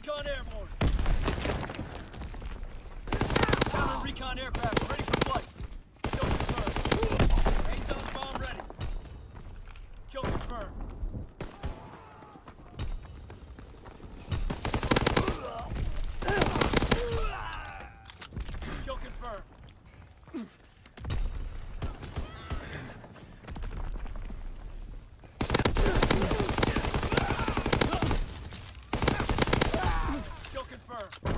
Recon airborne. Counter recon aircraft ready for flight. Kill confirmed. A-zone bomb ready. Kill confirmed. Kill confirmed. Kill confirmed.